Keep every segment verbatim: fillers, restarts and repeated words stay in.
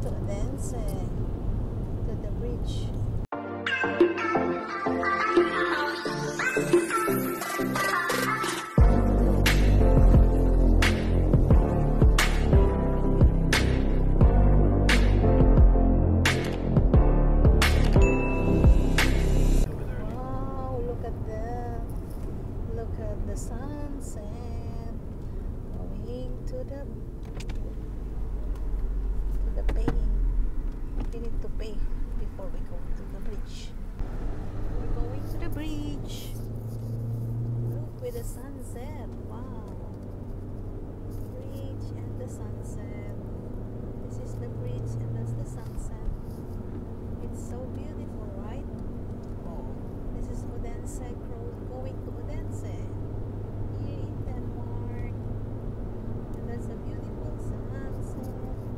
to Odense, to the bridge. Wow, look at the look at the sunset going to the to the paying. We need to pay before we go to the bridge. We're going to the bridge. Look with the sunset. Wow. Bridge and the sunset. This is the bridge and that's the sunset. It's so beautiful, right? Oh. This is Odense Road going to Odense. Here in Denmark. And that's a beautiful sunset.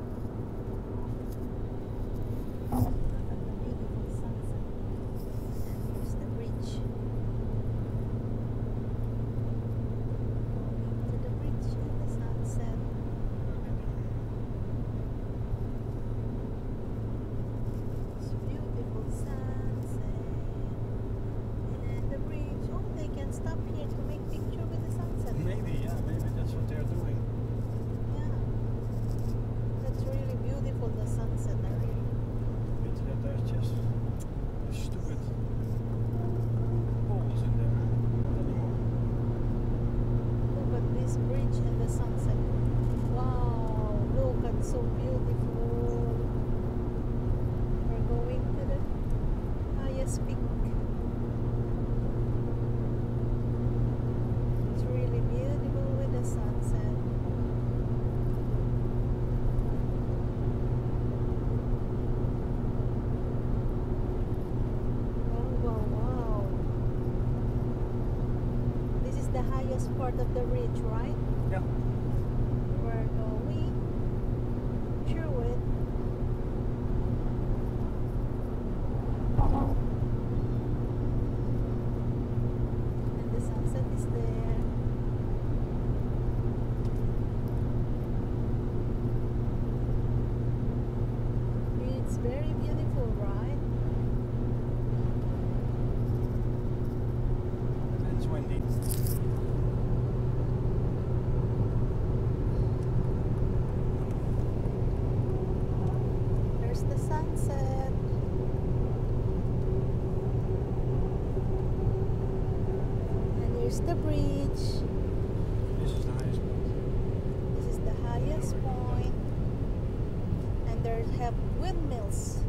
Look at the beautiful sunset. And here's the bridge. Going to the bridge and the sunset. It's beautiful sunset. And the bridge. Oh, they can stop here to make picture with the sunset. Maybe, yeah, maybe that's what they're doing. Yeah. That's really beautiful, the sunset. I really But uh, there's just stupid poles in there. Not anymore. look at this bridge and the sunset. Wow, look at so beautiful. We're going to the highest peak. It's really beautiful with the sunset. Wow, wow, wow. This is the highest part of the ridge, right? Yeah. We're going through it. And the sunset is there. It's very beautiful, right? And it's windy. There's the sunset. And here's the bridge. This is the highest point. This is the highest point. And there have windmills.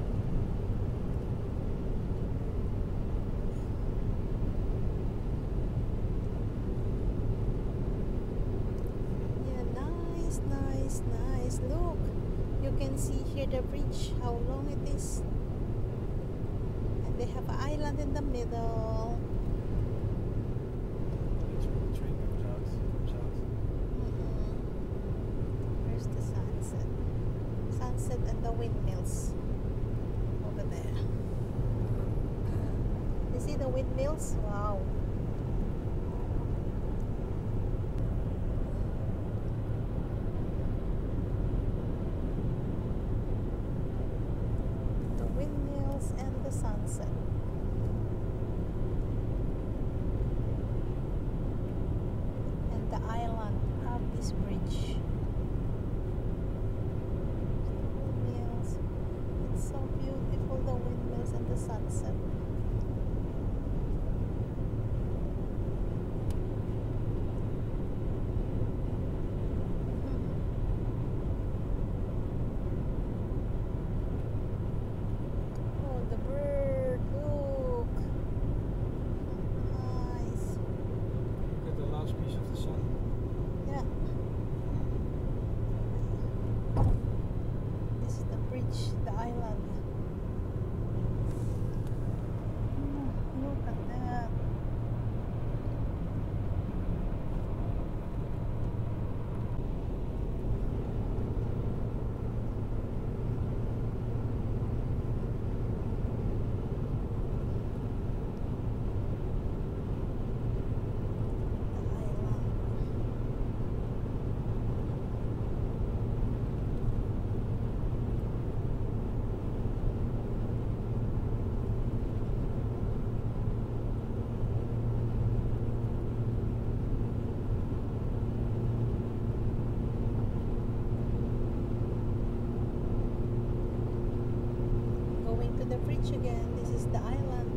Yeah, nice, nice, nice. Look, you can see here the bridge, how long it is. And they have an island in the middle. That's where the train goes out. Comes out. Mhm. There's the sunset. Sunset and the windmills over there. You see the windmills? Wow. The windmills and the sunset. And the island of this bridge. Windmills. It's so beautiful, the windmills and the sunset. Oh, the bird, look. Nice. Look at the last piece of the sun. Yeah. This is the bridge, the island. beach again. This is the island.